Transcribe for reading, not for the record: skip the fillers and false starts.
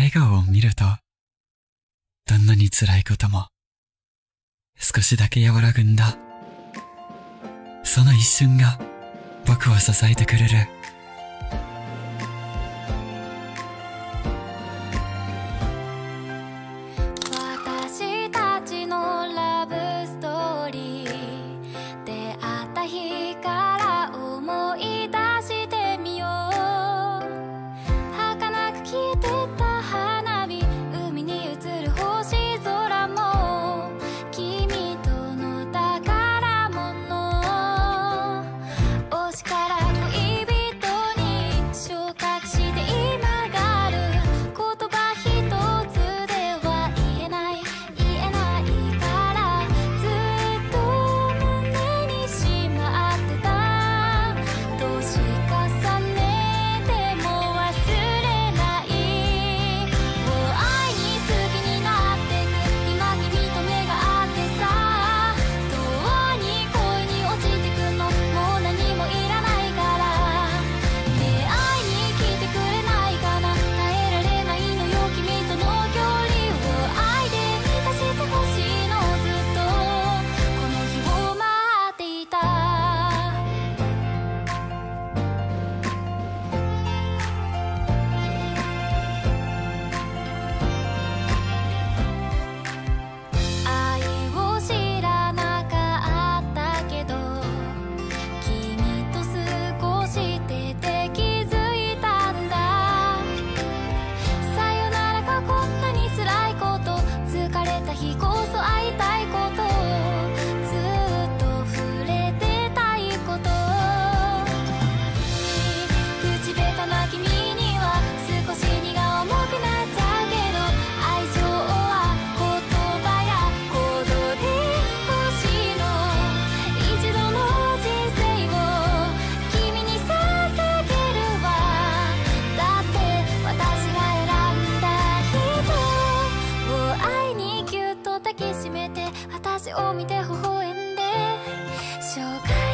笑顔を見ると、どんなに辛いことも、少しだけ和らぐんだ。その一瞬が、僕を支えてくれる。 私たちのラブストーリー、出会った日から思い出してみよう。儚く消えてた花火、海に映る星空も君との宝物。推しから恋人に昇格して今がある。言葉一つでは言えないからずっと胸にしまってた。年重ねても忘れない。もう愛に好きになってく。今君と目が合ってさ、どうに恋に落ちてくの。もう何もいらないからね。会いに来てくれないかな。耐えられないのよ君との距離を。愛で満たしてほしいの。ずっとこの日を待っていた。愛を知らなかったけど、君と過ごしてて気づいたんだ。さよならがこんなに辛いこと、疲れた日こそ会いたいこと、ずっと触れてたいこと。口下手な君には少し荷が重くなっちゃうけど、愛情は言葉や行動で欲しいの。一度の人生を君に捧げるわ。だって私が選んだ人を愛にぎゅっと抱きしめて、私を見て微笑んで、生涯